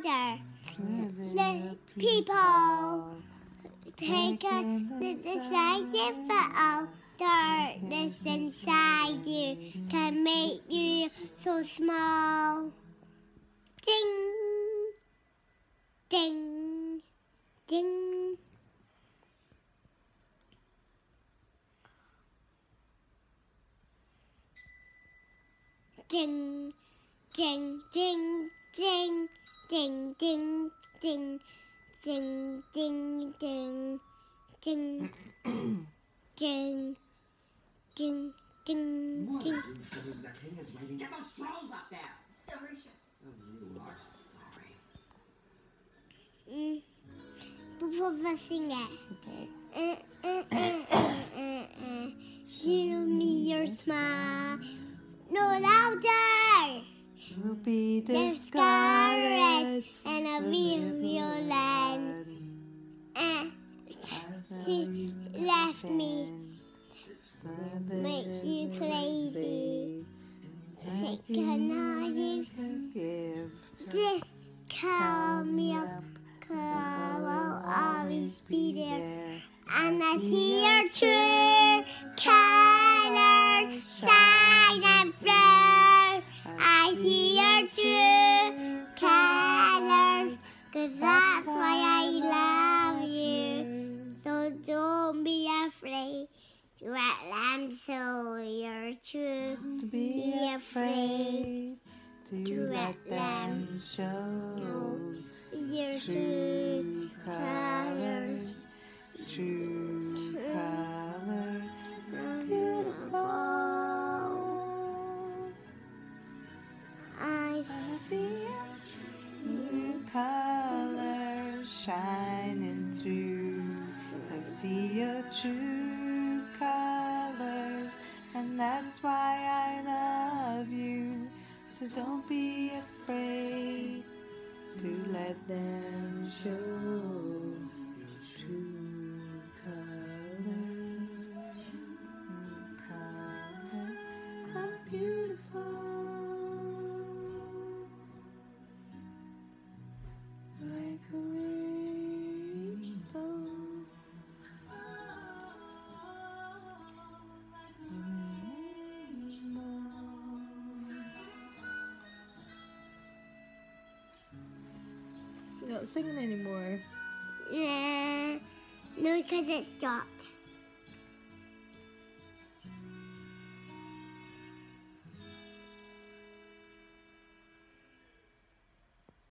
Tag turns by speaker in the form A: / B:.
A: louder. The people take a decisive photo. Darkness inside you can make you so small. Ding, ding, ding. Ding, ding, ding, ding, ding, ding, ding, ding, ding, ding, ding, ding, ding, ding,
B: What
A: ding.
B: are you doing? The king is waiting. Get those trolls up there!
C: Sorry, chef.
B: Oh, you are sorry.
A: Before we sing it.
D: Okay.
A: Give me your smile. No louder.
D: Will be
A: Discouraged
D: discouraged
A: and a violent. She left me. Makes you crazy. Take another you
D: can give.
A: Just call me up, 'cause I'll always be there. And I see your true color shine and flow. I see your true colors, 'cause that's why I love you. So don't be afraid to let them show your true.
D: To be afraid to let them show
A: Your
D: true colors. True colors are beautiful.
A: I
D: I see true colors shining through. I see your true colors, and that's why I love you. So don't be afraid to let them show your true colors. True colors are beautiful, like a rainbow. You're not singing anymore.
A: Yeah. No, because it stopped.